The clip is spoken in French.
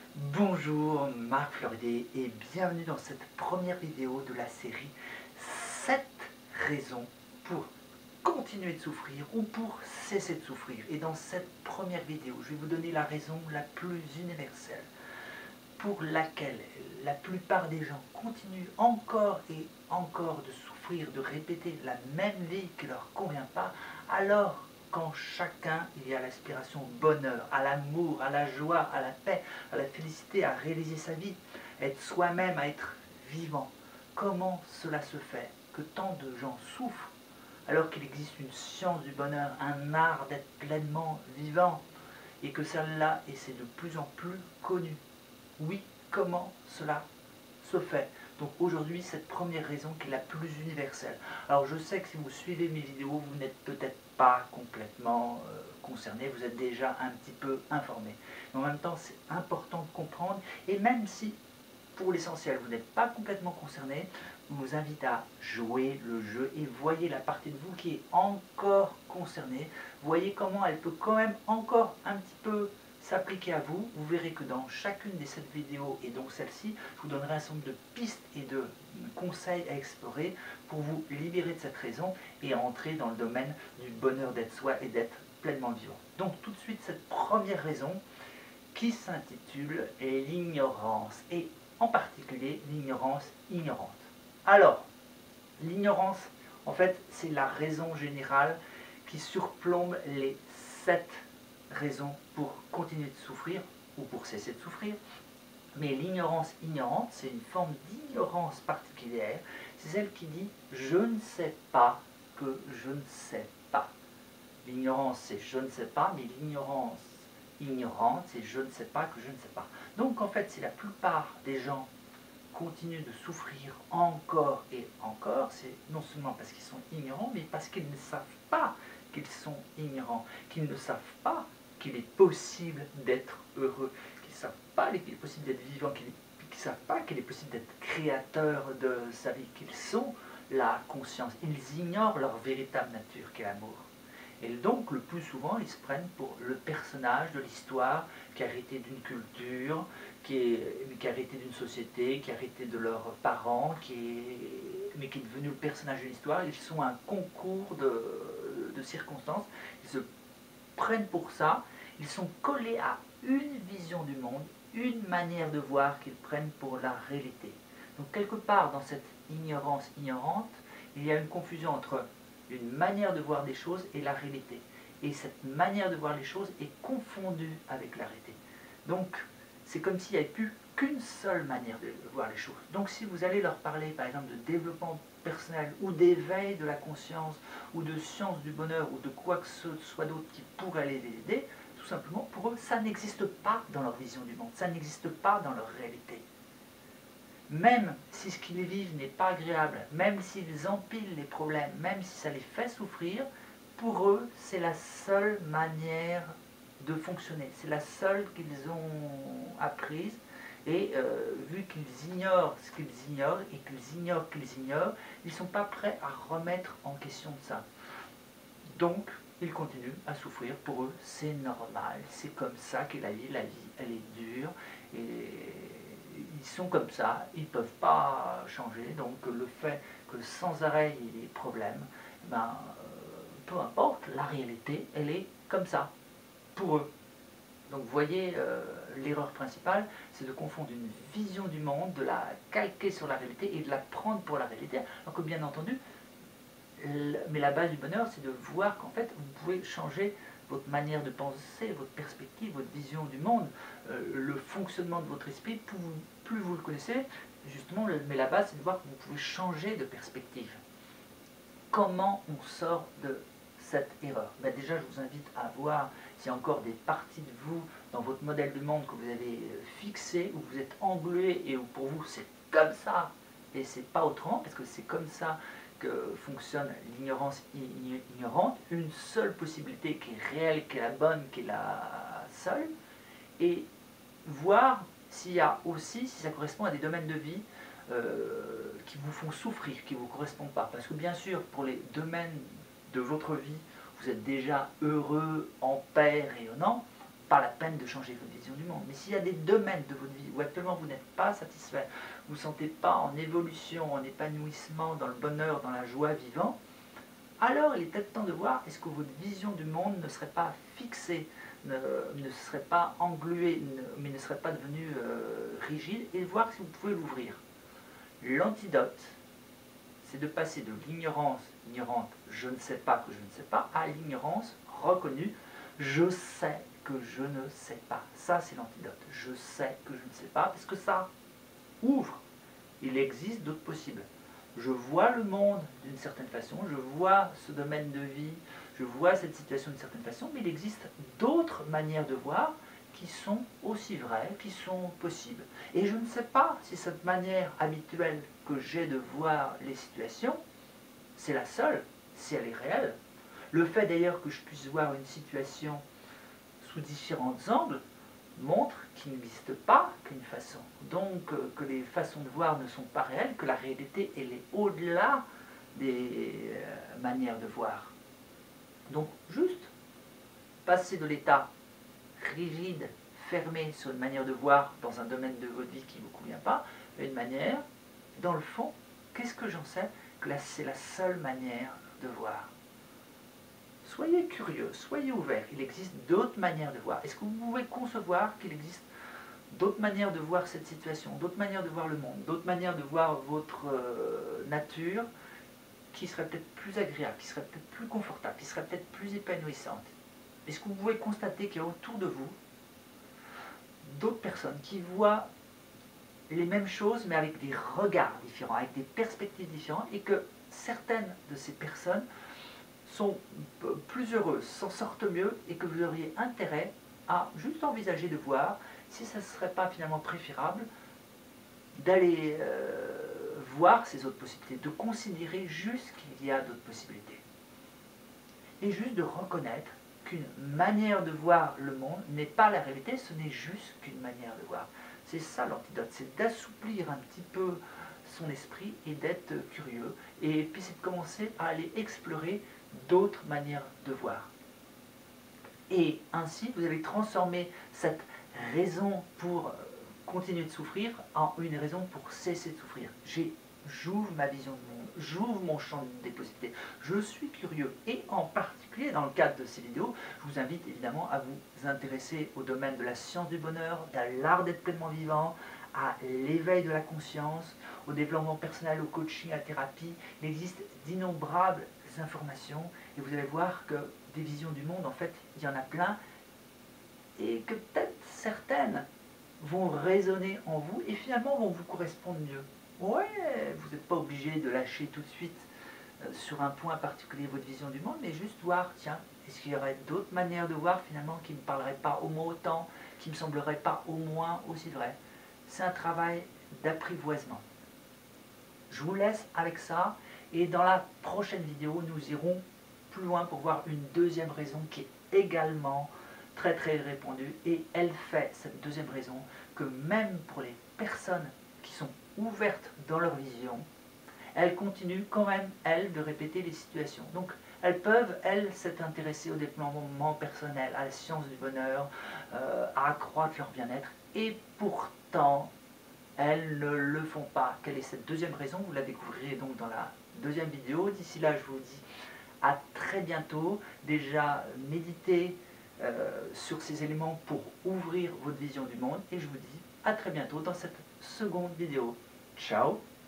Bonjour Marc Fleuridet et bienvenue dans cette première vidéo de la série 7 raisons pour continuer de souffrir ou pour cesser de souffrir. Et dans cette première vidéo, je vais vous donner la raison la plus universelle pour laquelle la plupart des gens continuent encore et encore de souffrir, de répéter la même vie qui ne leur convient pas, alors qu'en chacun il y a l'aspiration au bonheur, à l'amour, à la joie, à la paix, à la félicité, à réaliser sa vie, à être soi-même, à être vivant. Comment cela se fait que tant de gens souffrent alors qu'il existe une science du bonheur, un art d'être pleinement vivant, et que celle-là, et c'est de plus en plus connu. Oui, comment cela se fait? Donc aujourd'hui, cette première raison qui est la plus universelle. Alors je sais que si vous suivez mes vidéos, vous n'êtes peut-être pas complètement concerné, vous êtes déjà un petit peu informé. Mais en même temps, c'est important de comprendre, et même si pour l'essentiel, vous n'êtes pas complètement concerné, je vous invite à jouer le jeu et voyez la partie de vous qui est encore concernée. Voyez comment elle peut quand même encore un petit peu s'appliquer à vous. Vous verrez que dans chacune des 7 vidéos, et donc celle-ci, je vous donnerai un certain nombre de pistes et de conseils à explorer pour vous libérer de cette raison et entrer dans le domaine du bonheur d'être soi et d'être pleinement vivant. Donc tout de suite, cette première raison qui s'intitule l'ignorance, et en particulier l'ignorance ignorante. Alors, l'ignorance, en fait, c'est la raison générale qui surplombe les 7 raisons pour continuer de souffrir ou pour cesser de souffrir. Mais l'ignorance ignorante, c'est une forme d'ignorance particulière. C'est celle qui dit « je ne sais pas que je ne sais pas ». L'ignorance, c'est « je ne sais pas », mais l'ignorance ignorante, c'est « je ne sais pas que je ne sais pas ». Donc en fait, si la plupart des gens continuent de souffrir encore et encore, c'est non seulement parce qu'ils sont ignorants, mais parce qu'ils ne savent pas qu'ils sont ignorants, qu'ils ne savent pas qu'il est possible d'être heureux, qu'ils ne savent pas qu'il est possible d'être vivant, qu'ils ne savent pas qu'il est possible d'être créateur de sa vie, qu'ils sont la conscience. Ils ignorent leur véritable nature, qui est l'amour. Et donc, le plus souvent, ils se prennent pour le personnage de l'histoire qui a hérité d'une culture, qui a hérité d'une société, qui a hérité de leurs parents, mais qui est devenu le personnage de l'histoire. Ils sont un concours de circonstances. Ils se prennent pour ça. Ils sont collés à une vision du monde, une manière de voir qu'ils prennent pour la réalité. Donc, quelque part, dans cette ignorance ignorante, il y a une confusion entre une manière de voir des choses et la réalité. Et cette manière de voir les choses est confondue avec la réalité. Donc, c'est comme s'il n'y avait plus qu'une seule manière de voir les choses. Donc, si vous allez leur parler, par exemple, de développement personnel, ou d'éveil de la conscience, ou de science du bonheur, ou de quoi que ce soit d'autre qui pourrait les aider, tout simplement, pour eux, ça n'existe pas dans leur vision du monde, ça n'existe pas dans leur réalité. Même si ce qu'ils vivent n'est pas agréable, même s'ils empilent les problèmes, même si ça les fait souffrir, pour eux, c'est la seule manière de fonctionner. C'est la seule qu'ils ont apprise. Et vu qu'ils ignorent ce qu'ils ignorent, et qu'ils ignorent qu'ils ignorent, ils ne sont pas prêts à remettre en question de ça. Donc, ils continuent à souffrir. Pour eux, c'est normal. C'est comme ça qu'est la vie. La vie, elle est dure. Et ils sont comme ça, ils ne peuvent pas changer, donc le fait que sans arrêt il y ait des problèmes, ben, peu importe, la réalité, elle est comme ça, pour eux. Donc vous voyez, l'erreur principale, c'est de confondre une vision du monde, de la calquer sur la réalité et de la prendre pour la réalité, alors que bien entendu, mais la base du bonheur, c'est de voir qu'en fait, vous pouvez changer votre manière de penser, votre perspective, votre vision du monde, le fonctionnement de votre esprit, plus vous le connaissez, justement, mais la base, c'est de voir que vous pouvez changer de perspective. Comment on sort de cette erreur? Ben déjà, je vous invite à voir s'il y a encore des parties de vous dans votre modèle de monde que vous avez fixé, où vous êtes englué et où pour vous c'est comme ça et c'est pas autrement, parce que c'est comme ça que fonctionne l'ignorance ignorante, une seule possibilité qui est réelle, qui est la bonne, qui est la seule, et voir s'il y a aussi, si ça correspond à des domaines de vie qui vous font souffrir, qui ne vous correspondent pas. Parce que bien sûr, pour les domaines de votre vie, vous êtes déjà heureux, en paix, rayonnant, pas la peine de changer votre vision du monde. Mais s'il y a des domaines de votre vie où actuellement vous n'êtes pas satisfait, vous ne vous sentez pas en évolution, en épanouissement, dans le bonheur, dans la joie vivant, alors il est peut-être temps de voir est-ce que votre vision du monde ne serait pas fixée, ne serait pas engluée, mais ne serait pas devenue rigide, et voir si vous pouvez l'ouvrir. L'antidote, c'est de passer de l'ignorance, ignorante, je ne sais pas que je ne sais pas, à l'ignorance reconnue, je sais que je ne sais pas. Ça, c'est l'antidote. Je sais que je ne sais pas, parce que ça ouvre. Il existe d'autres possibles. Je vois le monde d'une certaine façon, je vois ce domaine de vie, je vois cette situation d'une certaine façon, mais il existe d'autres manières de voir qui sont aussi vraies, qui sont possibles. Et je ne sais pas si cette manière habituelle que j'ai de voir les situations, c'est la seule, si elle est réelle. Le fait d'ailleurs que je puisse voir une situation sous différents angles montre qu'il n'existe pas qu'une façon. Donc que les façons de voir ne sont pas réelles, que la réalité elle est au-delà des manières de voir. Donc juste passer de l'état rigide, fermé sur une manière de voir dans un domaine de votre vie qui ne vous convient pas, à une manière, dans le fond, qu'est-ce que j'en sais que c'est la seule manière de voir. Soyez curieux, soyez ouverts, il existe d'autres manières de voir. Est-ce que vous pouvez concevoir qu'il existe d'autres manières de voir cette situation, d'autres manières de voir le monde, d'autres manières de voir votre nature qui seraient peut-être plus agréables, qui seraient peut-être plus confortables, qui seraient peut-être plus épanouissantes? Est-ce que vous pouvez constater qu'il y a autour de vous d'autres personnes qui voient les mêmes choses mais avec des regards différents, avec des perspectives différentes, et que certaines de ces personnes sont plus heureuses, s'en sortent mieux, et que vous auriez intérêt à juste envisager de voir si ça ne serait pas finalement préférable d'aller voir ces autres possibilités, de considérer juste qu'il y a d'autres possibilités. Et juste de reconnaître qu'une manière de voir le monde n'est pas la réalité, ce n'est juste qu'une manière de voir. C'est ça l'antidote, c'est d'assouplir un petit peu son esprit et d'être curieux. Et puis c'est de commencer à aller explorer d'autres manières de voir. Et ainsi, vous allez transformer cette raison pour continuer de souffrir en une raison pour cesser de souffrir. J'ouvre ma vision du monde, j'ouvre mon champ des possibilités, je suis curieux. Et en particulier, dans le cadre de ces vidéos, je vous invite évidemment à vous intéresser au domaine de la science du bonheur, de l'art d'être pleinement vivant, à l'éveil de la conscience, au développement personnel, au coaching, à la thérapie. Il existe d'innombrables informations et vous allez voir que des visions du monde, en fait, il y en a plein et que peut-être certaines vont résonner en vous et finalement vont vous correspondre mieux. Ouais, vous n'êtes pas obligé de lâcher tout de suite sur un point particulier votre vision du monde, mais juste voir, tiens, est-ce qu'il y aurait d'autres manières de voir finalement qui ne me parleraient pas au moins autant, qui ne me sembleraient pas au moins aussi vraies. C'est un travail d'apprivoisement. Je vous laisse avec ça et dans la prochaine vidéo, nous irons plus loin pour voir une deuxième raison qui est également très répandue, et elle fait, cette deuxième raison, que même pour les personnes qui sont ouvertes dans leur vision, elles continuent quand même, elles, de répéter les situations. Donc, elles peuvent, elles, s'être intéressées au développement personnel, à la science du bonheur, à accroître leur bien-être, et pourtant, elles ne le font pas. Quelle est cette deuxième raison? Vous la découvrirez donc dans la deuxième vidéo. D'ici là, je vous dis à très bientôt. Déjà, méditez sur ces éléments pour ouvrir votre vision du monde. Et je vous dis à très bientôt dans cette seconde vidéo. Ciao!